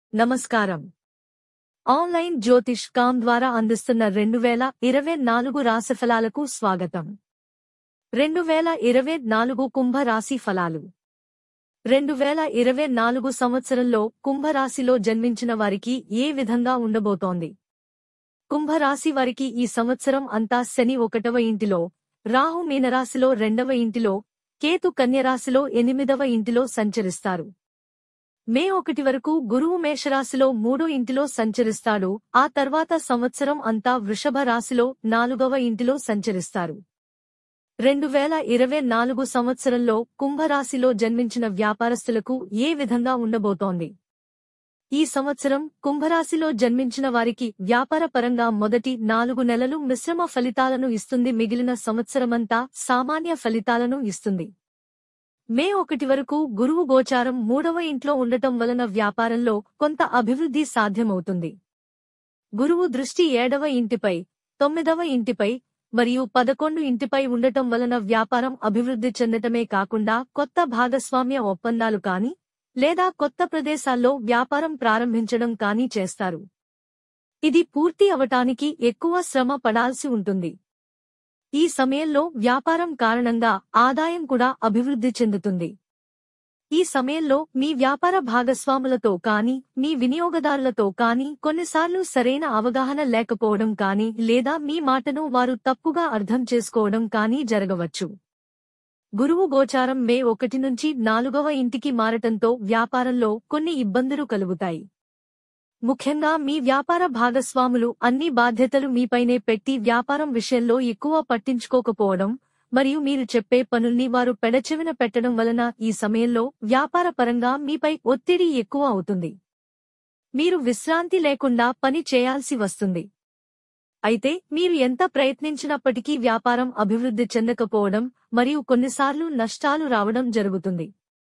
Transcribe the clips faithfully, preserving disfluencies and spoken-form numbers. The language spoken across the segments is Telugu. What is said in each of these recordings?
నమస్కారం. ఆన్లైన్ జ్యోతిష్ కామ్ ద్వారా అందిస్తున్న రెండు వేల ఇరవై నాలుగు రాశిఫలాలకు స్వాగతం. రెండు వేల ఇరవై నాలుగు కుంభ రాశి ఫలాలు. రెండు వేల ఇరవై నాలుగు సంవత్సరంలో కుంభరాశిలో జన్మించిన వారికి ఏ విధంగా ఉండబోతోంది? కుంభరాశి వారికి ఈ సంవత్సరం అంతా శని ఒకటవ ఇంటిలో, రాహు మీనరాశిలో రెండవ ఇంటిలో, కేతు కన్యరాశిలో ఎనిమిదవ ఇంటిలో సంచరిస్తారు. మే ఒకటి వరకు గురువు మేషరాశిలో మూడో ఇంటిలో సంచరిస్తాడు. ఆ తర్వాత సంవత్సరం అంతా వృషభ రాశిలో నాలుగవ ఇంటిలో సంచరిస్తారు. రెండు వేల ఇరవై నాలుగు సంవత్సరంలో కుంభరాశిలో జన్మించిన వ్యాపారస్తులకు ఏ విధంగా ఉండబోతోంది? ఈ సంవత్సరం కుంభరాశిలో జన్మించిన వారికి వ్యాపార పరంగా మొదటి నాలుగు నెలలు మిశ్రమ ఫలితాలను ఇస్తుంది. మిగిలిన సంవత్సరమంతా సామాన్య ఫలితాలను ఇస్తుంది. మే ఒకటి వరకు గురువు గోచారం మూడవ ఇంట్లో ఉండటం వలన వ్యాపారంలో కొంత అభివృద్ధి సాధ్యమవుతుంది. గురువు దృష్టి ఏడవ ఇంటిపై, తొమ్మిదవ ఇంటిపై మరియు పదకొండు ఇంటిపై ఉండటం వలన వ్యాపారం అభివృద్ధి చెందటమే కాకుండా కొత్త భాగస్వామ్య ఒప్పందాలు కాని లేదా కొత్త ప్రదేశాల్లో వ్యాపారం ప్రారంభించడం కానీ చేస్తారు. ఇది పూర్తి అవటానికి ఎక్కువ శ్రమ పడాల్సి ఉంటుంది. ఈ సమయంలో వ్యాపారం కారణంగా ఆదాయం కూడా అభివృద్ధి చెందుతుంది. ఈ సమయంలో మీ వ్యాపార భాగస్వాములతో కానీ మీ వినియోగదారులతో కానీ కొన్నిసార్లు సరైన అవగాహన లేకపోవడం కానీ లేదా మీ మాటను వారు తప్పుగా అర్థం చేసుకోవడం కానీ జరగవచ్చు. గురువు గోచారం మే ఒకటి నుంచి నాలుగవ ఇంటికి మారటంతో వ్యాపారంలో కొన్ని ఇబ్బందులు కలుగుతాయి. ముఖ్యంగా మీ వ్యాపార భాగస్వాములు అన్ని బాధ్యతలు మీపైనే పెట్టి వ్యాపారం విషయంలో ఎక్కువ పట్టించుకోకపోవడం మరియు మీరు చెప్పే పనుల్ని వారు పెడచెవిన పెట్టడం వలన ఈ సమయంలో వ్యాపార పరంగా మీపై ఒత్తిడి ఎక్కువ అవుతుంది. మీరు విశ్రాంతి లేకుండా పని చేయాల్సి వస్తుంది. అయితే మీరు ఎంత ప్రయత్నించినప్పటికీ వ్యాపారం అభివృద్ధి చెందకపోవడం మరియు కొన్నిసార్లు నష్టాలు రావడం జరుగుతుంది.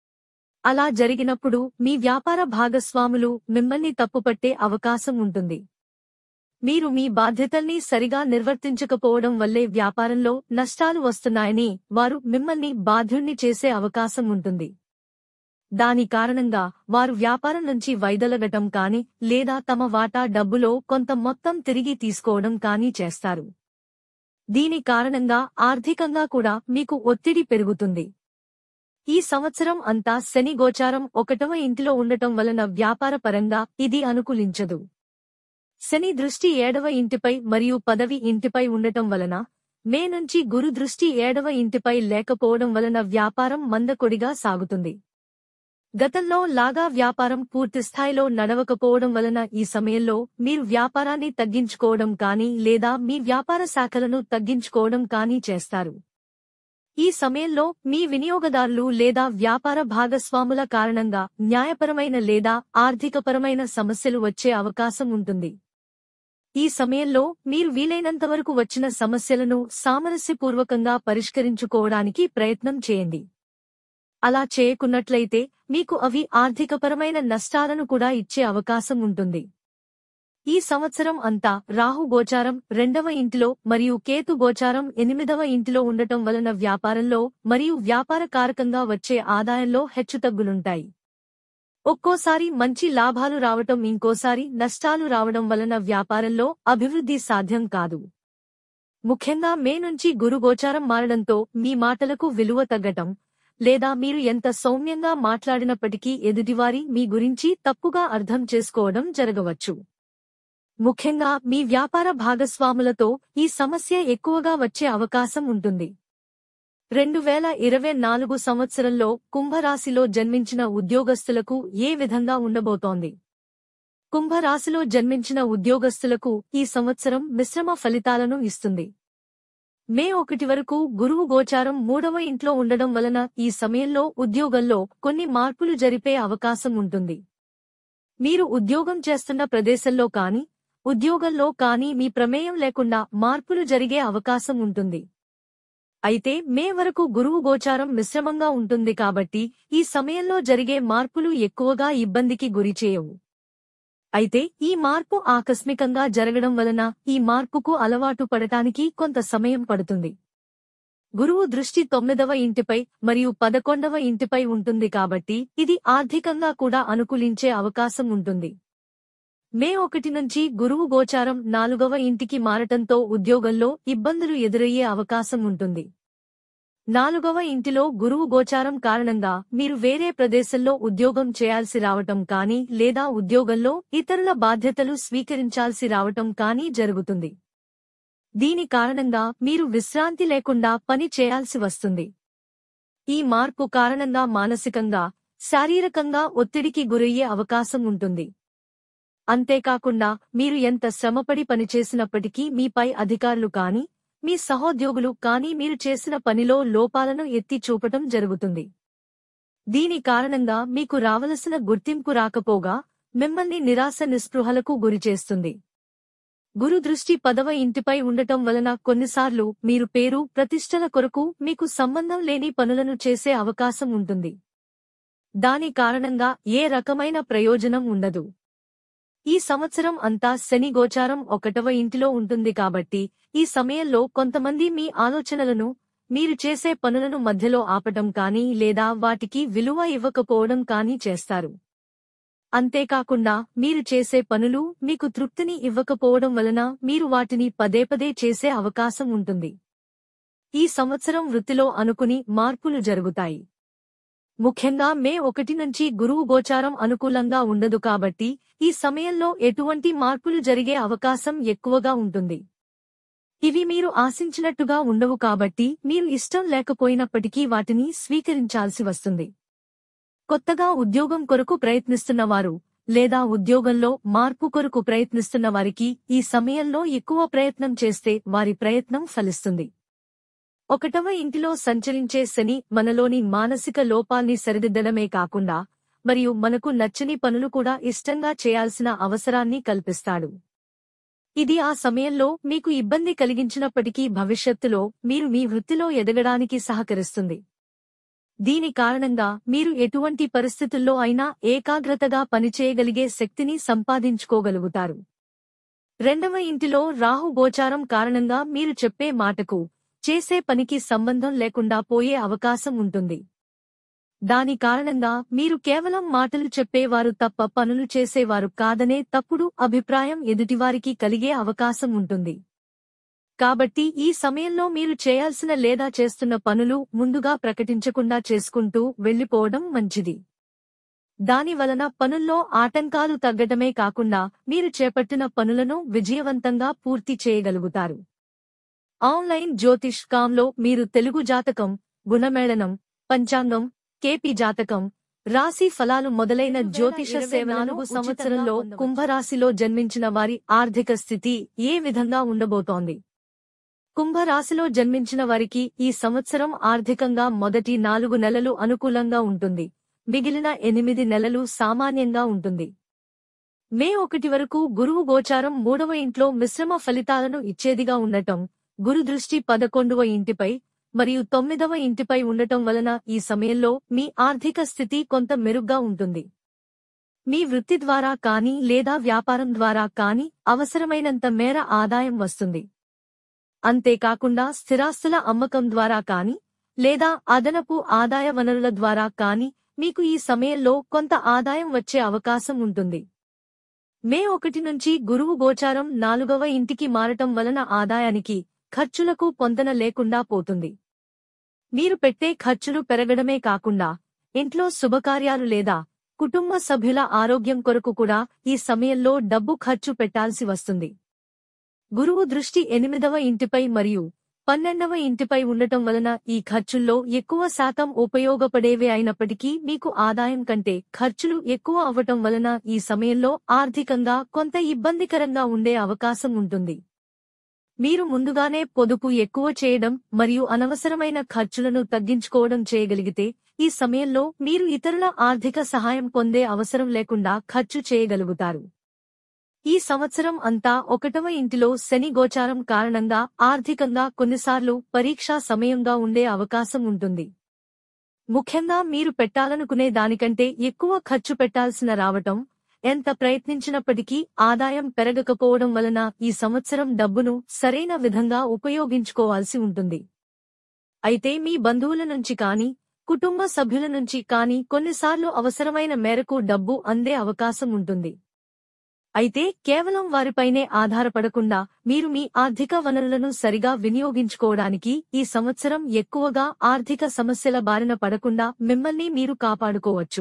అలా జరిగినప్పుడు మీ వ్యాపార భాగస్వాములు మిమ్మల్ని తప్పుపట్టే అవకాశం ఉంటుంది. మీరు మీ బాధ్యతల్ని సరిగా నిర్వర్తించకపోవడం వల్లే వ్యాపారంలో నష్టాలు వస్తున్నాయని వారు మిమ్మల్ని బాధ్యుణ్ణి చేసే అవకాశం ఉంటుంది. దాని కారణంగా వారు వ్యాపారం నుంచి వైదొలగటం కానీ లేదా తమ వాటా డబ్బులో కొంత మొత్తం తిరిగి తీసుకోవడం కానీ చేస్తారు. దీని కారణంగా ఆర్థికంగా కూడా మీకు ఒత్తిడి పెరుగుతుంది. ఈ సంవత్సరం అంతా శని గోచారం ఒకటవ ఇంటిలో ఉండటం వలన వ్యాపార పరంగా ఇది అనుకూలించదు. శని దృష్టి ఏడవ ఇంటిపై మరియు పదవి ఇంటిపై ఉండటం వలన మే నుంచి గురు దృష్టి ఏడవ ఇంటిపై లేకపోవడం వలన వ్యాపారం మందకొడిగా సాగుతుంది. గతంలో లాగా వ్యాపారం పూర్తిస్థాయిలో నడవకపోవడం వలన ఈ సమయంలో మీరు వ్యాపారాన్ని తగ్గించుకోవడం కానీ లేదా మీ వ్యాపార శాఖలను తగ్గించుకోవడం కానీ చేస్తారు. ఈ సమయంలో మీ వినియోగదారులు లేదా వ్యాపార భాగస్వాముల కారణంగా న్యాయపరమైన లేదా ఆర్థికపరమైన సమస్యలు వచ్చే అవకాశం ఉంటుంది. ఈ సమయంలో మీరు వీలైనంతవరకు వచ్చిన సమస్యలను సామరస్యపూర్వకంగా పరిష్కరించుకోవడానికి ప్రయత్నం చేయండి. అలా చేయకున్నట్లయితే మీకు అవి ఆర్థికపరమైన నష్టాలను కూడా ఇచ్చే అవకాశం ఉంటుంది. ఈ సంవత్సరం అంతా రాహు గోచారం రెండవ ఇంటిలో మరియు కేతు గోచారం ఎనిమిదవ ఇంటిలో ఉండటం వలన వ్యాపారంలో మరియు వ్యాపార కారకంగా వచ్చే ఆదాయంలో హెచ్చుతగ్గులుంటాయి. ఒక్కోసారి మంచి లాభాలు రావటం, ఇంకోసారి నష్టాలు రావడం వలన వ్యాపారంలో అభివృద్ధి సాధ్యం కాదు. ముఖ్యంగా మే నుంచి గురు గోచారం మారడంతో మీ మాటలకు విలువ తగ్గటం లేదా మీరు ఎంత సౌమ్యంగా మాట్లాడినప్పటికీ ఎదుటివారి మీ గురించి తప్పుగా అర్థం చేసుకోవడం జరగవచ్చు. ముఖ్యంగా మీ వ్యాపార భాగస్వాములతో ఈ సమస్య ఎక్కువగా వచ్చే అవకాశం ఉంటుంది. రెండు వేల ఇరవై నాలుగు సంవత్సరంలో కుంభరాశిలో జన్మించిన ఉద్యోగస్తులకు ఏ విధంగా ఉండబోతోంది? కుంభరాశిలో జన్మించిన ఉద్యోగస్తులకు ఈ సంవత్సరం మిశ్రమ ఫలితాలను ఇస్తుంది. మే ఒకటి వరకు గురువు గోచారం మూడవ ఇంట్లో ఉండడం వలన ఈ సమయంలో ఉద్యోగంలో కొన్ని మార్పులు జరిపే అవకాశం ఉంటుంది. మీరు ఉద్యోగం చేస్తున్న ప్రదేశంలో కానీ ఉద్యోగంలో కానీ మీ ప్రమేయం లేకుండా మార్పులు జరిగే అవకాశం ఉంటుంది. అయితే మే వరకు గురువు గోచారం మిశ్రమంగా ఉంటుంది కాబట్టి ఈ సమయంలో జరిగే మార్పులు ఎక్కువగా ఇబ్బందికి గురిచేయవు. అయితే ఈ మార్పు ఆకస్మికంగా జరగడం వలన ఈ మార్పుకు అలవాటు పడటానికి కొంత సమయం పడుతుంది. గురువు దృష్టి తొమ్మిదవ ఇంటిపై మరియు పదకొండవ ఇంటిపై ఉంటుంది కాబట్టి ఇది ఆర్థికంగా కూడా అనుకూలించే అవకాశం ఉంటుంది. మే ఒకటి నుంచి గురువు గోచారం నాలుగవ ఇంటికి మారటంతో ఉద్యోగంలో ఇబ్బందులు ఎదురయ్యే అవకాశం ఉంటుంది. నాలుగవ ఇంటిలో గురువు గోచారం కారణంగా మీరు వేరే ప్రదేశంలో ఉద్యోగం చేయాల్సి రావటం కానీ లేదా ఉద్యోగంలో ఇతరుల బాధ్యతలు స్వీకరించాల్సి రావటం కానీ జరుగుతుంది. దీని కారణంగా మీరు విశ్రాంతి లేకుండా పని చేయాల్సి వస్తుంది. ఈ మార్పు కారణంగా మానసికంగా, శారీరకంగా ఒత్తిడికి గురయ్యే అవకాశం ఉంటుంది. అంతేకాకుండా మీరు ఎంత శ్రమపడి పనిచేసినప్పటికీ మీపై అధికారులు కాని, మీ సహోద్యోగులు కాని మీరు చేసిన పనిలో లోపాలను ఎత్తి చూపటం జరుగుతుంది. దీని కారణంగా మీకు రావలసిన గుర్తింపు రాకపోగా మిమ్మల్ని నిరాశ నిస్పృహలకు గురిచేస్తుంది. గురు దృష్టి పదవ ఇంటిపై ఉండటం వలన కొన్నిసార్లు మీరు పేరు ప్రతిష్టల కొరకు మీకు సంబంధం లేని పనులను చేసే అవకాశం ఉంటుంది. దాని కారణంగా ఏ రకమైన ప్రయోజనం ఉండదు. ఈ సంవత్సరం అంతా శని గోచారం ఒకటవ ఇంటిలో ఉంటుంది కాబట్టి ఈ సమయంలో కొంతమంది మీ ఆలోచనలను, మీరు చేసే పనులను మధ్యలో ఆపటం కానీ లేదా వాటికి విలువ ఇవ్వకపోవడం కానీ చేస్తారు. అంతేకాకుండా మీరు చేసే పనులు మీకు తృప్తిని ఇవ్వకపోవడం వలన మీరు వాటిని పదేపదే చేసే అవకాశం ఉంటుంది. ఈ సంవత్సరం వృత్తిలో అనుకుని మార్పులు జరుగుతాయి. ముఖ్యంగా మే ఒకటి నుంచి గురువు గోచారం అనుకూలంగా ఉండదు కాబట్టి ఈ సమయంలో ఎటువంటి మార్పులు జరిగే అవకాశం ఎక్కువగా ఉంటుంది. ఇవి మీరు ఆశించినట్టుగా ఉండవు కాబట్టి మీరు ఇష్టం లేకపోయినప్పటికీ వాటిని స్వీకరించాల్సి వస్తుంది. కొత్తగా ఉద్యోగం కొరకు ప్రయత్నిస్తున్నవారు లేదా ఉద్యోగంలో మార్పు కొరకు ప్రయత్నిస్తున్న వారికి ఈ సమయంలో ఎక్కువ ప్రయత్నం చేస్తే వారి ప్రయత్నం ఫలిస్తుంది. ఒకటవ ఇంటిలో సంచరించే శని మనలోని మానసిక లోపాల్ని సరిదిద్దడమే కాకుండా మరియు మనకు నచ్చని పనులు కూడా ఇష్టంగా చేయాల్సిన అవసరాన్ని కల్పిస్తాడు. ఇది ఆ సమయంలో మీకు ఇబ్బంది కలిగించినప్పటికీ భవిష్యత్తులో మీరు మీ వృత్తిలో ఎదగడానికి సహకరిస్తుంది. దీని కారణంగా మీరు ఎటువంటి పరిస్థితుల్లో అయినా ఏకాగ్రతగా పనిచేయగలిగే శక్తిని సంపాదించుకోగలుగుతారు. రెండవ ఇంటిలో రాహు గోచారం కారణంగా మీరు చెప్పే మాటకు, చేసే పనికి సంబంధం లేకుండా పోయే అవకాశం ఉంటుంది. దాని కారణంగా మీరు కేవలం మాటలు చెప్పేవారు తప్ప పనులు చేసేవారు కాదనే తప్పుడు అభిప్రాయం ఎదుటివారికి కలిగే అవకాశం ఉంటుంది. కాబట్టి ఈ సమయంలో మీరు చేయాల్సిన లేదా చేస్తున్న పనులు ముందుగా ప్రకటించకుండా చేసుకుంటూ వెళ్లిపోవడం మంచిది. దాని వలన పనుల్లో ఆటంకాలు తగ్గటమే కాకుండా మీరు చేపట్టిన పనులను విజయవంతంగా పూర్తి చేయగలుగుతారు. ఆన్లైన్ జ్యోతిష్ కాంలో మీరు తెలుగు జాతకం, గుణమేళనం, పంచాంగం, కేపీ జాతకం, రాశి ఫలాలు మొదలైన జ్యోతిష సేవ నాలుగు సంవత్సరంలో కుంభరాశిలో జన్మించిన వారి ఆర్థిక స్థితి ఏ విధంగా ఉండబోతోంది? కుంభరాశిలో జన్మించిన వారికి ఈ సంవత్సరం ఆర్థికంగా మొదటి నాలుగు నెలలు అనుకూలంగా ఉంటుంది. మిగిలిన ఎనిమిది నెలలు సామాన్యంగా ఉంటుంది. మే ఒకటి వరకు గురువు గోచారం మూడవ ఇంట్లో మిశ్రమ ఫలితాలను ఇచ్చేదిగా ఉండటం, గురు దృష్టి పదకొండవ ఇంటిపై మరియు తొమ్మిదవ ఇంటిపై ఉండటం వలన ఈ సమయంలో మీ ఆర్థిక స్థితి కొంత మెరుగ్గా ఉంటుంది. మీ వృత్తి ద్వారా కానీ లేదా వ్యాపారం ద్వారా కానీ అవసరమైనంత మేర ఆదాయం వస్తుంది. అంతేకాకుండా స్థిరాస్తుల అమ్మకం ద్వారా కానీ లేదా అదనపు ఆదాయ వనరుల ద్వారా కానీ మీకు ఈ సమయంలో కొంత ఆదాయం వచ్చే అవకాశం ఉంటుంది. మే ఒకటి నుంచి గురువు గోచారం నాలుగవ ఇంటికి మారటం వలన ఆదాయానికి, ఖర్చులకు పొంతన లేకుండా పోతుంది. మీరు పెట్టే ఖర్చులు పెరగడమే కాకుండా ఇంట్లో శుభకార్యాలు లేదా కుటుంబ సభ్యుల ఆరోగ్యం కొరకు కూడా ఈ సమయంలో డబ్బు ఖర్చు పెట్టాల్సి వస్తుంది. గురువు దృష్టి ఎనిమిదవ ఇంటిపై మరియు పన్నెండవ ఇంటిపై ఉండటం వలన ఈ ఖర్చుల్లో ఎక్కువ శాతం ఉపయోగపడేవే అయినప్పటికీ మీకు ఆదాయం కంటే ఖర్చులు ఎక్కువ అవ్వటం వలన ఈ సమయంలో ఆర్థికంగా కొంత ఇబ్బందికరంగా ఉండే అవకాశం ఉంటుంది. మీరు ముందుగానే పొదుపు ఎక్కువ చేయడం మరియు అనవసరమైన ఖర్చులను తగ్గించుకోవడం చేయగలిగితే ఈ సమయంలో మీరు ఇతరుల ఆర్థిక సహాయం పొందే అవసరం లేకుండా ఖర్చు చేయగలుగుతారు. ఈ సంవత్సరం అంతా ఒకటవ ఇంటిలో శని గోచారం కారణంగా ఆర్థికంగా కొన్నిసార్లు పరీక్షా సమయంగా ఉండే అవకాశం ఉంటుంది. ముఖ్యంగా మీరు పెట్టాలనుకునే దానికంటే ఎక్కువ ఖర్చు పెట్టాల్సిన రావటం, ఎంత ప్రయత్నించినప్పటికీ ఆదాయం పెరగకపోవడం వలన ఈ సంవత్సరం డబ్బును సరైన విధంగా ఉపయోగించుకోవాల్సి ఉంటుంది. అయితే మీ బంధువుల నుంచి కానీ, కుటుంబ సభ్యుల నుంచి కానీ కొన్నిసార్లు అవసరమైన మేరకు డబ్బు అందే అవకాశం ఉంటుంది. అయితే కేవలం వారిపైనే ఆధారపడకుండా మీరు మీ ఆర్థిక వనరులను సరిగా వినియోగించుకోవడానికి ఈ సంవత్సరం ఎక్కువగా ఆర్థిక సమస్యల బారిన పడకుండా మిమ్మల్ని మీరు కాపాడుకోవచ్చు.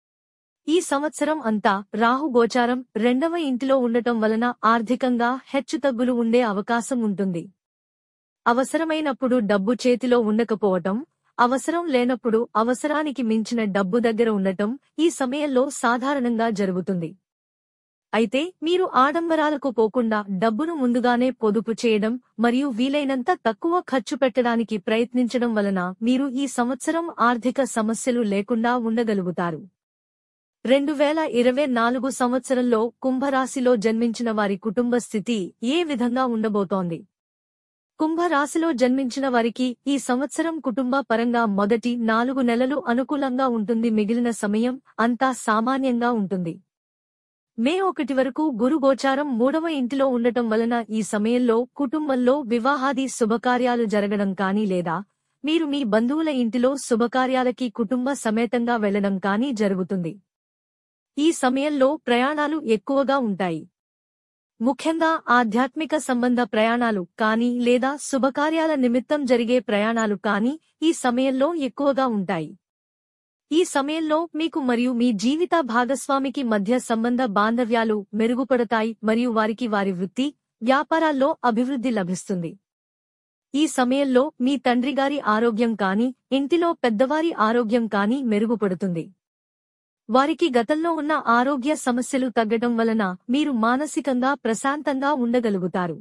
ఈ సంవత్సరం అంతా రాహు గోచారం రెండవ ఇంటిలో ఉండటం వలన ఆర్థికంగా హెచ్చుతగ్గులు ఉండే అవకాశం ఉంటుంది. అవసరమైనప్పుడు డబ్బు చేతిలో ఉండకపోవటం, అవసరం లేనప్పుడు అవసరానికి మించిన డబ్బు దగ్గర ఉండటం ఈ సమయంలో సాధారణంగా జరుగుతుంది. అయితే మీరు ఆడంబరాలకు పోకుండా డబ్బును ముందుగానే పొదుపు చేయడం మరియు వీలైనంత తక్కువ ఖర్చు పెట్టడానికి ప్రయత్నించడం వలన మీరు ఈ సంవత్సరం ఆర్థిక సమస్యలు లేకుండా ఉండగలుగుతారు. రెండు వేల ఇరవై నాలుగు సంవత్సరంలో కుంభరాశిలో జన్మించిన వారి కుటుంబ స్థితి ఏ విధంగా ఉండబోతోంది? కుంభరాశిలో జన్మించిన వారికి ఈ సంవత్సరం కుటుంబ పరంగా మొదటి నాలుగు నెలలు అనుకూలంగా ఉంటుంది. మిగిలిన సమయం అంతా సామాన్యంగా ఉంటుంది. మే ఒకటి వరకు గురు గోచారం మూడవ ఇంటిలో ఉండటం వలన ఈ సమయంలో కుటుంబంలో వివాహాది శుభకార్యాలు జరగడం కానీ లేదా మీరు మీ బంధువుల ఇంటిలో శుభకార్యాలకి కుటుంబ సమేతంగా వెళ్లడం కానీ జరుగుతుంది. ఈ సమయంలో ప్రయాణాలు ఎక్కువగా ఉంటాయి. ముఖ్యంగా ఆధ్యాత్మిక సంబంధ ప్రయాణాలు కానీ లేదా శుభకార్యాల నిమిత్తం జరిగే ప్రయాణాలు కానీ ఈ సమయంలో ఎక్కువగా ఉంటాయి. ఈ సమయంలో మీకు మరియు మీ జీవిత భాగస్వామికి మధ్య సంబంధ బాంధవ్యాలు మెరుగుపడతాయి మరియు వారికి వారి వృత్తి, వ్యాపారాల్లో అభివృద్ధి లభిస్తుంది. ఈ సమయంలో మీ తండ్రిగారి ఆరోగ్యం కానీ ఇంటిలో పెద్దవారి ఆరోగ్యం కానీ మెరుగుపడుతుంది. వారికి గతంలో ఉన్న ఆరోగ్య సమస్యలు తగ్గడం వలన మీరు మానసికంగా ప్రశాంతంగా ఉండగలుగుతారు.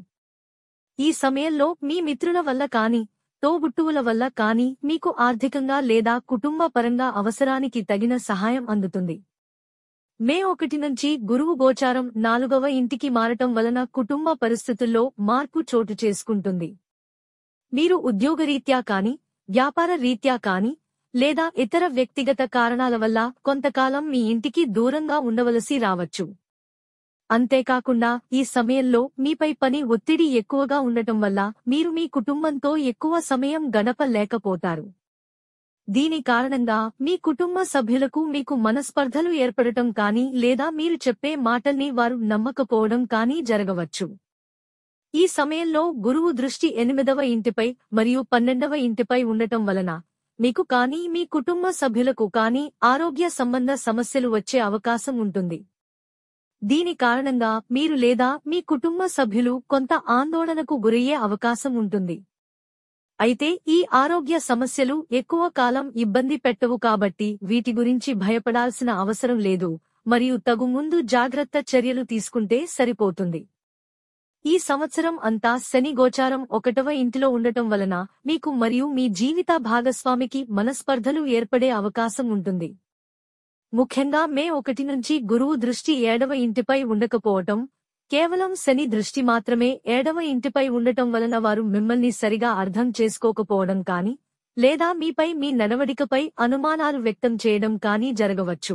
ఈ సమయంలో మీ మిత్రుల వల్ల కానీ తోబుట్టువుల వల్ల కానీ మీకు ఆర్థికంగా లేదా కుటుంబ పరంగా అవసరానికి తగిన సహాయం అందుతుంది. మే ఒకటి నుంచి గురువు గోచారం నాలుగవ ఇంటికి మారటం వలన కుటుంబ పరిస్థితుల్లో మార్పు చోటు చేసుకుంటుంది. మీరు ఉద్యోగరీత్యా కాని వ్యాపార రీత్యా కాని లేదా ఇతర వ్యక్తిగత కారణాల వల్ల కొంతకాలం మీ ఇంటికి దూరంగా ఉండవలసి రావచ్చు. అంతేకాకుండా ఈ సమయంలో మీపై పని ఒత్తిడి ఎక్కువగా ఉండటం వల్ల మీరు మీ కుటుంబంతో ఎక్కువ సమయం గడపలేకపోతారు. దీని కారణంగా మీ కుటుంబ సభ్యులకు మీకు మనస్పర్ధలు ఏర్పడటం కానీ లేదా మీరు చెప్పే మాటల్ని వారు నమ్మకపోవడం కానీ జరగవచ్చు. ఈ సమయంలో గురువు దృష్టి ఎనిమిదవ ఇంటిపై మరియు పన్నెండవ ఇంటిపై ఉండటం వలన మీకు కానీ మీ కుటుంబ సభ్యులకు కానీ ఆరోగ్య సంబంధ సమస్యలు వచ్చే అవకాశం ఉంటుంది. దీని కారణంగా మీరు లేదా మీ కుటుంబ సభ్యులు కొంత ఆందోళనకు గురయ్యే అవకాశం ఉంటుంది. అయితే ఈ ఆరోగ్య సమస్యలు ఎక్కువ కాలం ఇబ్బంది పెట్టవు కాబట్టి వీటి గురించి భయపడాల్సిన అవసరం లేదు మరియు తగు ముందు జాగ్రత్త చర్యలు తీసుకుంటే సరిపోతుంది. ఈ సంవత్సరం అంతా శని గోచారం ఒకటవ ఇంటిలో ఉండటం వలన మీకు మరియు మీ జీవిత భాగస్వామికి మనస్పర్ధలు ఏర్పడే అవకాశం ఉంటుంది. ముఖ్యంగా మే ఒకటి నుంచి గురువు దృష్టి ఏడవ ఇంటిపై ఉండకపోవటం, కేవలం శని దృష్టి మాత్రమే ఏడవ ఇంటిపై ఉండటం వలన వారు మిమ్మల్ని సరిగా అర్థం చేసుకోకపోవడం కానీ లేదా మీపై మీ నడవడికపై అనుమానాలు వ్యక్తం చేయడం కానీ జరగవచ్చు.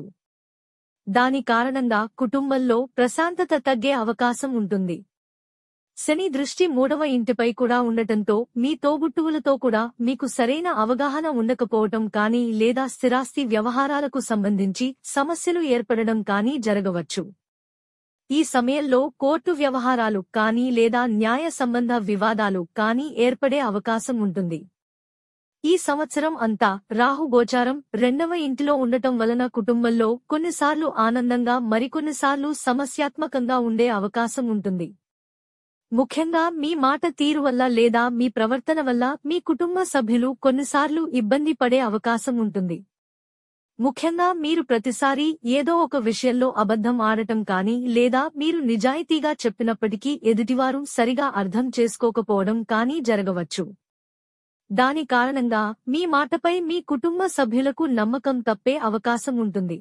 దాని కారణంగా కుటుంబంలో ప్రశాంతత తగ్గే అవకాశం ఉంటుంది. శని దృష్టి మూడవ ఇంటిపై కూడా ఉండటంతో మీ తోబుట్టువులతో కూడా మీకు సరైన అవగాహన ఉండకపోవటం కానీ లేదా స్థిరాస్తి వ్యవహారాలకు సంబంధించి సమస్యలు ఏర్పడడం కానీ జరగవచ్చు. ఈ సమయంలో కోర్టు వ్యవహారాలు కానీ లేదా న్యాయ సంబంధ వివాదాలు కానీ ఏర్పడే అవకాశం ఉంటుంది. ఈ సంవత్సరం అంతా రాహు గోచారం రెండవ ఇంటిలో ఉండటం వలన కుటుంబంలో కొన్నిసార్లు ఆనందంగా మరికొన్నిసార్లు సమస్యాత్మకంగా ఉండే అవకాశం ఉంటుంది. ముఖ్యంగా మీ మాట తీరు వల్ల లేదా మీ ప్రవర్తన వల్ల మీ కుటుంబ సభ్యులు కొన్నిసార్లు ఇబ్బంది పడే అవకాశం ఉంటుంది. ముఖ్యంగా మీరు ప్రతిసారీ ఏదో ఒక విషయంలో అబద్ధం ఆడటం కానీ లేదా మీరు నిజాయితీగా చెప్పినప్పటికీ ఎదుటివారు సరిగా అర్థం చేసుకోకపోవడం కానీ జరగవచ్చు. దాని కారణంగా మీ మాటపై మీ కుటుంబ సభ్యులకు నమ్మకం తప్పే అవకాశం ఉంటుంది.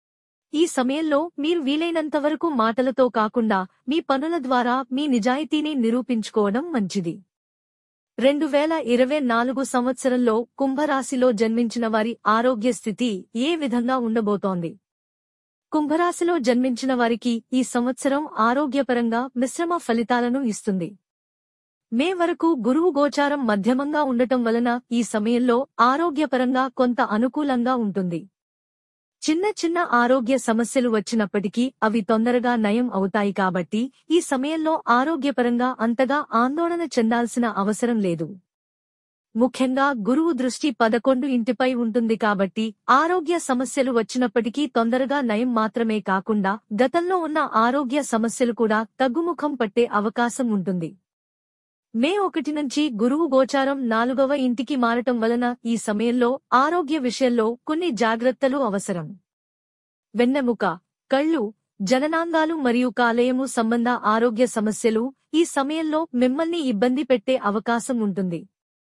ఈ సమయంలో మీరు వీలైనంతవరకు మాటలతో కాకుండా మీ పనుల ద్వారా మీ నిజాయితీని నిరూపించుకోవడం మంచిది. రెండు వేల ఇరవై నాలుగు సంవత్సరంలో కుంభరాశిలో జన్మించిన వారి ఆరోగ్య స్థితి ఏ విధంగా ఉండబోతోంది? కుంభరాశిలో జన్మించిన వారికి ఈ సంవత్సరం ఆరోగ్యపరంగా మిశ్రమ ఫలితాలను ఇస్తుంది. మే వరకు గురువు గోచారం మధ్యమంగా ఉండటం వలన ఈ సమయంలో ఆరోగ్యపరంగా కొంత అనుకూలంగా ఉంటుంది. చిన్న చిన్న ఆరోగ్య సమస్యలు వచ్చినప్పటికీ అవి తొందరగా నయం అవుతాయి కాబట్టి ఈ సమయంలో ఆరోగ్యపరంగా అంతగా ఆందోళన చెందాల్సిన అవసరం లేదు. ముఖ్యంగా గురువు దృష్టి పదకొండు ఇంటిపై ఉంటుంది కాబట్టి ఆరోగ్య సమస్యలు వచ్చినప్పటికీ తొందరగా నయం మాత్రమే కాకుండా గతంలో ఉన్న ఆరోగ్య సమస్యలు కూడా తగ్గుముఖం పట్టే అవకాశం ఉంటుంది. మే ఒకటి నుంచి గురువు గోచారం నాలుగవ ఇంటికి మారటం వలన ఈ సమయంలో ఆరోగ్య విషయంలో కొన్ని జాగ్రత్తలు అవసరం. వెన్నెముక, కళ్ళు, జననాంగాలు మరియు కాలేయము సంబంధ ఆరోగ్య సమస్యలు ఈ సమయంలో మిమ్మల్ని ఇబ్బంది పెట్టే అవకాశం ఉంటుంది.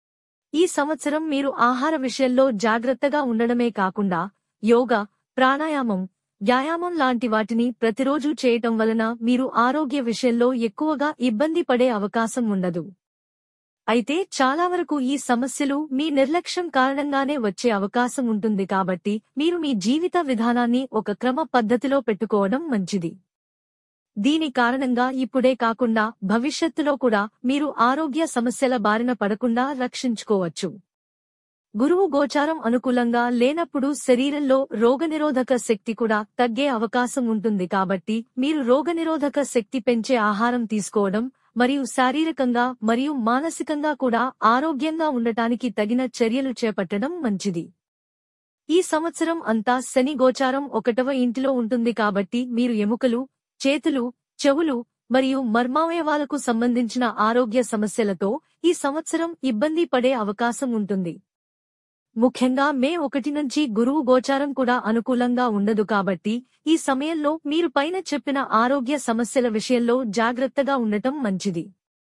ఈ సంవత్సరం మీరు ఆహార విషయంలో జాగ్రత్తగా ఉండడమే కాకుండా యోగా, ప్రాణాయామం, వ్యాయామం లాంటి వాటిని ప్రతిరోజూ చేయటం వలన మీరు ఆరోగ్య విషయంలో ఎక్కువగా ఇబ్బంది పడే అవకాశం ఉండదు. అయితే చాలా వరకు ఈ సమస్యలు మీ నిర్లక్ష్యం కారణంగానే వచ్చే అవకాశం ఉంటుంది కాబట్టి మీరు మీ జీవిత విధానాన్ని ఒక క్రమ పద్ధతిలో పెట్టుకోవడం మంచిది. దీని కారణంగా ఇప్పుడే కాకుండా భవిష్యత్తులో కూడా మీరు ఆరోగ్య సమస్యల బారిన పడకుండా రక్షించుకోవచ్చు. గురువు గోచారం అనుకూలంగా లేనప్పుడు శరీరంలో రోగనిరోధక శక్తి కూడా తగ్గే అవకాశం ఉంటుంది కాబట్టి మీరు రోగనిరోధక శక్తి పెంచే ఆహారం తీసుకోవడం మరియు శారీరకంగా మరియు మానసికంగా కూడా ఆరోగ్యంగా ఉండటానికి తగిన చర్యలు చేపట్టడం మంచిది. ఈ సంవత్సరం అంతా శని గోచారం ఒకటవ ఇంటిలో ఉంటుంది కాబట్టి మీరు ఎముకలు, చేతులు, చెవులు మరియు మర్మావయవాలకు సంబంధించిన ఆరోగ్య సమస్యలతో ఈ సంవత్సరం ఇబ్బంది పడే అవకాశం ఉంటుంది. ముఖ్యంగా మే ఒకటి నుంచి గురువు గోచారం కూడా అనుకూలంగా ఉండదు కాబట్టి ఈ సమయంలో మీరు పైన చెప్పిన ఆరోగ్య సమస్యల విషయంలో జాగ్రత్తగా ఉండటం మంచిది.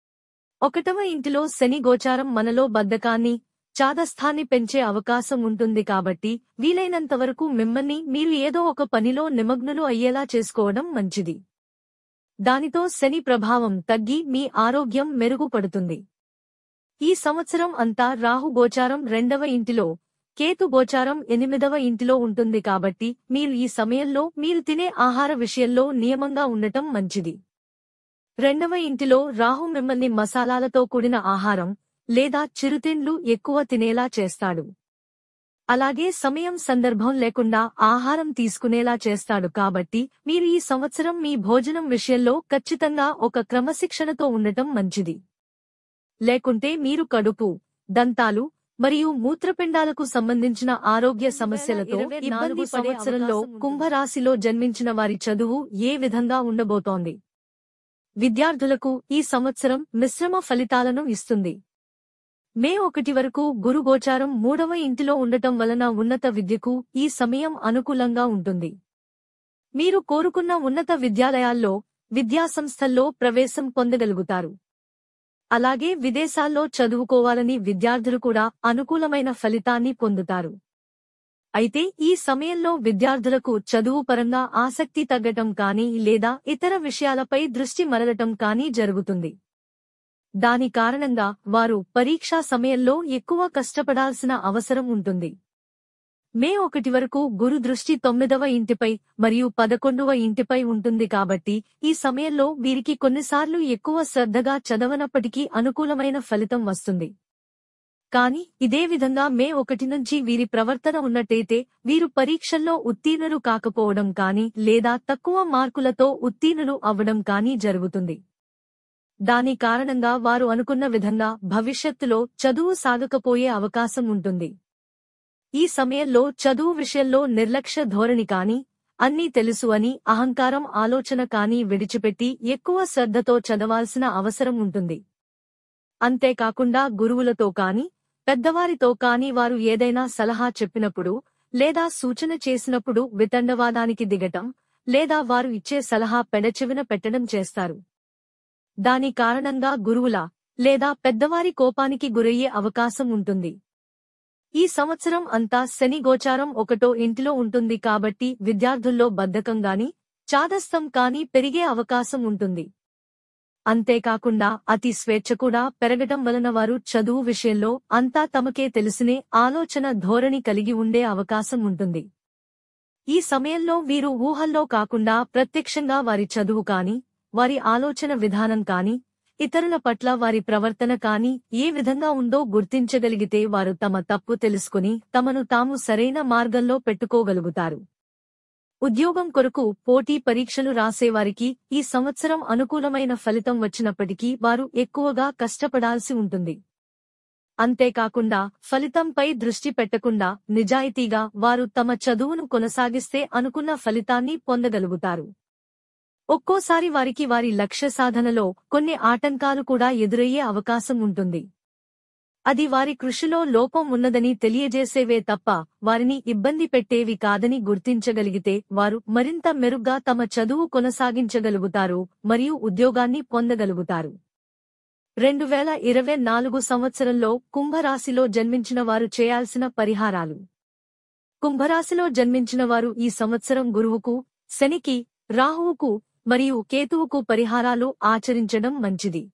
ఒకటవ ఇంటిలో శని గోచారం మనలో బద్ధకాన్ని, చాదస్థాన్ని పెంచే అవకాశం ఉంటుంది కాబట్టి వీలైనంతవరకు మిమ్మల్ని మీరు ఏదో ఒక పనిలో నిమగ్నులు అయ్యేలా చేసుకోవడం మంచిది. దానితో శని ప్రభావం తగ్గి మీ ఆరోగ్యం మెరుగుపడుతుంది. ఈ సంవత్సరం అంతా రాహు గోచారం రెండవ ఇంటిలో, కేతు గోచారం ఎనిమిదవ ఇంటిలో ఉంటుంది కాబట్టి మీరు ఈ సమయంలో మీరు తినే ఆహార విషయంలో నియమంగా ఉండటం మంచిది. రెండవ ఇంటిలో రాహు మిమ్మల్ని మసాలాలతో కూడిన ఆహారం లేదా చిరుతిండ్లు ఎక్కువ తినేలా చేస్తాడు. అలాగే సమయం సందర్భం లేకుండా ఆహారం తీసుకునేలా చేస్తాడు కాబట్టి మీరు ఈ సంవత్సరం మీ భోజనం విషయంలో ఖచ్చితంగా ఒక క్రమశిక్షణతో ఉండటం మంచిది. లేకుంటే మీరు కడుపు, దంతాలు మరియు మూత్రపిండాలకు సంబంధించిన ఆరోగ్య సమస్యలతో ఇబ్బంది సంవత్సరంలో కుంభరాశిలో జన్మించిన వారి చదువు ఏ విధంగా ఉండబోతోంది? విద్యార్థులకు ఈ సంవత్సరం మిశ్రమ ఫలితాలను ఇస్తుంది. మే ఒకటి వరకు గురు గోచారం మూడవ ఇంటిలో ఉండటం వలన ఉన్నత విద్యకు ఈ సమయం అనుకూలంగా ఉంటుంది. మీరు కోరుకున్న ఉన్నత విద్యాలయాల్లో, విద్యాసంస్థల్లో ప్రవేశం పొందగలుగుతారు. అలాగే విదేశాల్లో చదువుకోవాలని విద్యార్థులు కూడా అనుకూలమైన ఫలితాన్ని పొందుతారు. అయితే ఈ సమయంలో విద్యార్థులకు చదువు పరంగా ఆసక్తి తగ్గటం కానీ లేదా ఇతర విషయాలపై దృష్టి మరలటం కానీ జరుగుతుంది. దాని కారణంగా వారు పరీక్షా సమయంలో ఎక్కువ కష్టపడాల్సిన అవసరం ఉంటుంది. మే ఒకటి వరకు గురు దృష్టి తొమ్మిదవ ఇంటిపై మరియు పదకొండవ ఇంటిపై ఉంటుంది కాబట్టి ఈ సమయంలో వీరికి కొన్నిసార్లు ఎక్కువ శ్రద్ధగా చదవనప్పటికీ అనుకూలమైన ఫలితం వస్తుంది. కాని ఇదే విధంగా మే ఒకటి నుంచి వీరి ప్రవర్తన ఉన్నట్టయితే వీరు పరీక్షల్లో ఉత్తీర్ణులు కాకపోవడం కానీ లేదా తక్కువ మార్కులతో ఉత్తీర్ణులు అవ్వడం కానీ జరుగుతుంది. దాని కారణంగా వారు అనుకున్న విధంగా భవిష్యత్తులో చదువు సాగకపోయే అవకాశం ఉంటుంది. ఈ సమయంలో చదువు విషయంలో నిర్లక్ష్య ధోరణి కానీ, అన్నీ తెలుసు అని అహంకారం ఆలోచన కానీ విడిచిపెట్టి ఎక్కువ శ్రద్ధతో చదవాల్సిన అవసరం ఉంటుంది. అంతేకాకుండా గురువులతో కానీ, పెద్దవారితో కానీ వారు ఏదైనా సలహా చెప్పినప్పుడు లేదా సూచన చేసినప్పుడు వితండవాదానికి దిగటం లేదా వారు ఇచ్చే సలహా పెడచెవిన పెట్టడం చేస్తారు. దాని కారణంగా గురువుల లేదా పెద్దవారి కోపానికి గురయ్యే అవకాశం ఉంటుంది. ఈ సంవత్సరం అంతా శని గోచారం ఒకటో ఇంటిలో ఉంటుంది కాబట్టి విద్యార్థుల్లో బద్ధకం గాని, చాదస్తం కానీ పెరిగే అవకాశం ఉంటుంది. అంతేకాకుండా అతి స్వేచ్ఛ కూడా పెరగటం వలన వారు చదువు విషయంలో అంతా తమకే తెలిసినే ఆలోచన ధోరణి కలిగి ఉండే అవకాశం ఉంటుంది. ఈ సమయంలో వీరు ఊహల్లో కాకుండా ప్రత్యక్షంగా వారి చదువు కానీ, వారి ఆలోచన విధానం కానీ, ఇతరుల పట్ల వారి ప్రవర్తన కానీ ఏ విధంగా ఉందో గుర్తించగలిగితే వారు తమ తప్పు తెలుసుకుని తమను తాము సరైన మార్గంలో పెట్టుకోగలుగుతారు. ఉద్యోగం కొరకు పోటీ పరీక్షలు రాసేవారికి ఈ సంవత్సరం అనుకూలమైన ఫలితం వచ్చినప్పటికీ వారు ఎక్కువగా కష్టపడాల్సి ఉంటుంది. అంతేకాకుండా ఫలితంపై దృష్టి పెట్టకుండా నిజాయితీగా వారు తమ చదువును కొనసాగిస్తే అనుకున్న ఫలితాన్ని పొందగలుగుతారు. ఒక్కోసారి వారికి వారి లక్ష్య సాధనలో కొన్ని ఆటంకాలు కూడా ఎదురయ్యే అవకాశం ఉంటుంది. అది వారి కృషిలో లోపం ఉన్నదని తెలియజేసేవే తప్ప వారిని ఇబ్బంది పెట్టేవి కాదని గుర్తించగలిగితే వారు మరింత మెరుగ్గా తమ చదువు కొనసాగించగలుగుతారు మరియు ఉద్యోగాన్ని పొందగలుగుతారు. రెండు వేల ఇరవై నాలుగు సంవత్సరంలో కుంభరాశిలో జన్మించిన వారు చేయాల్సిన పరిహారాలు. కుంభరాశిలో జన్మించిన వారు ఈ సంవత్సరం గురువుకు, శనికి, రాహువుకు మరియు కేతువుకు పరిహారాలు ఆచరించడం మంచిది.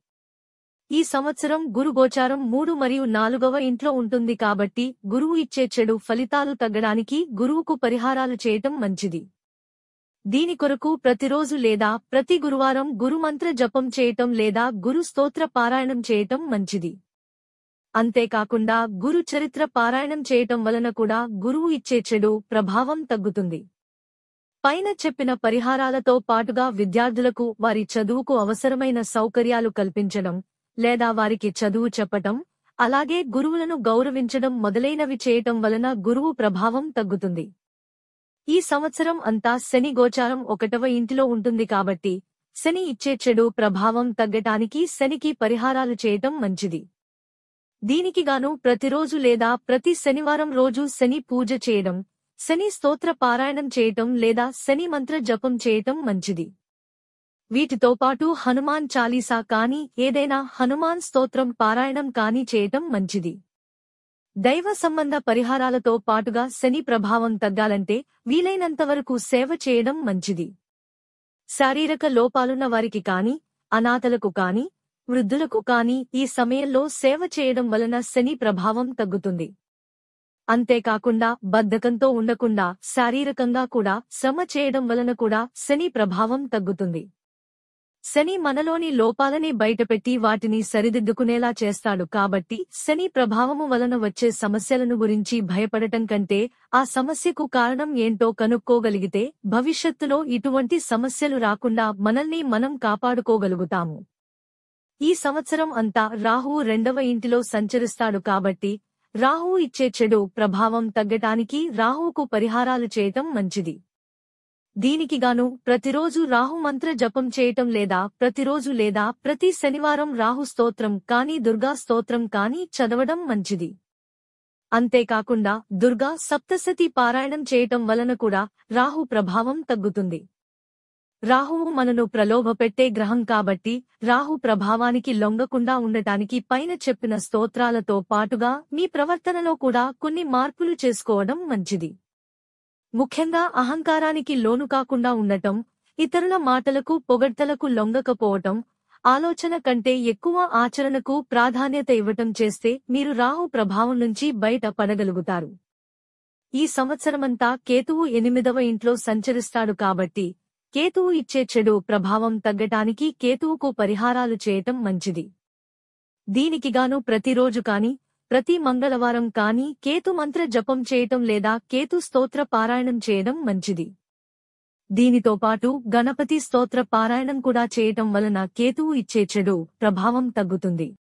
ఈ సంవత్సరం గురు గోచారం మూడు మరియు నాలుగవ ఇంట్లో ఉంటుంది కాబట్టి గురువు ఇచ్చే చెడు ఫలితాలు తగ్గడానికి గురువుకు పరిహారాలు చేయటం మంచిది. దీని కొరకు ప్రతిరోజు లేదా ప్రతి గురువారం గురుమంత్ర జపం చేయటం లేదా గురు స్తోత్ర పారాయణం చేయటం మంచిది. అంతేకాకుండా గురు చరిత్ర పారాయణం చేయటం వలన కూడా గురువు ఇచ్చే చెడు ప్రభావం తగ్గుతుంది. పైన చెప్పిన పరిహారాలతో పాటుగా విద్యార్థులకు వారి చదువుకు అవసరమైన సౌకర్యాలు కల్పించడం లేదా వారికి చదువు చెప్పటం, అలాగే గురువులను గౌరవించడం మొదలైనవి చేయటం వలన గురువు ప్రభావం తగ్గుతుంది. ఈ సంవత్సరం అంతా శని గోచారం ఒకటవ ఇంటిలో ఉంటుంది కాబట్టి శని ఇచ్చే చెడు ప్రభావం తగ్గటానికి శనికి పరిహారాలు చేయటం మంచిది. దీనికిగాను ప్రతిరోజు లేదా ప్రతి శనివారం రోజు శని పూజ చేయడం, శని స్తోత్ర పారాయణం చేయటం లేదా శని మంత్ర జపం చేయటం మంచిది. వీటితో పాటు హనుమాన్ చాలీసా కానీ ఏదైనా హనుమాన్ స్తోత్రం పారాయణం కానీ చేయటం మంచిది. దైవ సంబంధ పరిహారాలతో పాటుగా శని ప్రభావం తగ్గాలంటే వీలైనంతవరకు సేవ చేయడం మంచిది. శారీరక లోపాలున్న వారికి కాని, అనాథలకు కాని, వృద్ధులకు కాని ఈ సమయంలో సేవ చేయడం వలన శని ప్రభావం తగ్గుతుంది. అంతేకాకుండా బద్ధకంతో ఉండకుండా శారీరకంగా కూడా శ్రమ చేయడం వలన కూడా శని ప్రభావం తగ్గుతుంది. శని మనలోని లోపాలని బయటపెట్టి వాటిని సరిదిద్దుకునేలా చేస్తాడు కాబట్టి శని ప్రభావము వలన వచ్చే సమస్యలను గురించి భయపడటం కంటే ఆ సమస్యకు కారణం ఏంటో కనుక్కోగలిగితే భవిష్యత్తులో ఇటువంటి సమస్యలు రాకుండా మనల్ని మనం కాపాడుకోగలుగుతాము. ఈ సంవత్సరం అంతా రాహువు రెండవ ఇంటిలో సంచరిస్తాడు కాబట్టి రాహువు ఇచ్చే చెడు ప్రభావం తగ్గటానికి రాహువుకు పరిహారాలు చేయటం మంచిది. దీనికిగాను ప్రతిరోజు రాహు మంత్ర జపం చేయటం లేదా ప్రతిరోజు లేదా ప్రతి శనివారం రాహు స్తోత్రం కానీ దుర్గా స్తోత్రం కానీ చదవడం మంచిది. అంతేకాకుండా దుర్గా సప్తశతి పారాయణం చేయటం వలన కూడా రాహు ప్రభావం తగ్గుతుంది. రాహువు మనను ప్రలోభపెట్టే గ్రహం కాబట్టి రాహు ప్రభావానికి లొంగకుండా ఉండటానికి పైన చెప్పిన స్తోత్రాలతో పాటుగా మీ ప్రవర్తనలో కూడా కొన్ని మార్పులు చేసుకోవడం మంచిది. ముఖ్యంగా అహంకారానికి లోను కాకుండా ఉండటం, ఇతరుల మాటలకు పొగడ్తలకు లొంగకపోవటం, ఆలోచన కంటే ఎక్కువ ఆచరణకు ప్రాధాన్యత ఇవ్వటం చేస్తే మీరు రాహు ప్రభావం నుంచి బయట పడగలుగుతారు. ఈ సంవత్సరమంతా కేతువు ఎనిమిదవ ఇంట్లో సంచరిస్తాడు కాబట్టి కేతువు ఇచ్చే చెడు ప్రభావం తగ్గటానికి కేతువుకు పరిహారాలు చేయటం మంచిది. దీనికిగాను ప్రతిరోజు కాని ప్రతి మంగళవారం కానీ కేతు మంత్ర జపం చేయటం లేదా కేతు స్తోత్ర పారాయణం చేయడం మంచిది. దీనితో పాటు గణపతి స్తోత్ర పారాయణం కూడా చేయటం వలన కేతువు ఇచ్చే చెడు ప్రభావం తగ్గుతుంది.